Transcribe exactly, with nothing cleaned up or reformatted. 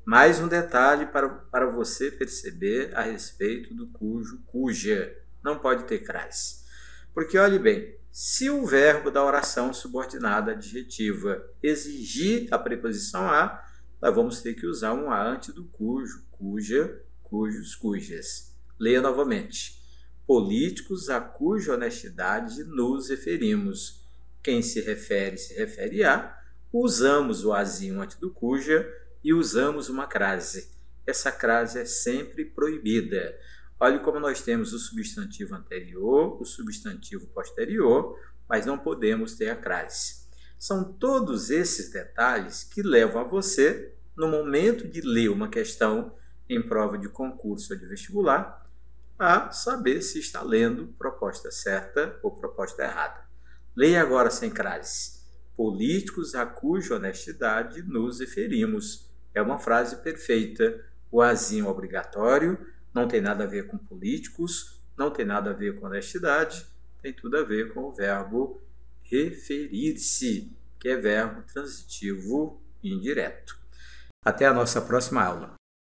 Mais um detalhe para, para você perceber a respeito do cujo, cuja. Não pode ter crase. Porque, olhe bem, se o verbo da oração subordinada adjetiva exigir a preposição a, nós vamos ter que usar um a antes do cujo, cuja, cujos, cujas. Leia novamente. Políticos a cuja honestidade nos referimos. Quem se refere, se refere a. Usamos o azinho antes do cuja e usamos uma crase. Essa crase é sempre proibida. Olhe como nós temos o substantivo anterior, o substantivo posterior, mas não podemos ter a crase. São todos esses detalhes que levam a você, no momento de ler uma questão em prova de concurso ou de vestibular, a saber se está lendo proposta certa ou proposta errada. Leia agora sem crase. Políticos a cuja honestidade nos referimos. É uma frase perfeita. O azinho obrigatório não tem nada a ver com políticos, não tem nada a ver com honestidade, tem tudo a ver com o verbo referir-se, que é verbo transitivo indireto. Até a nossa próxima aula.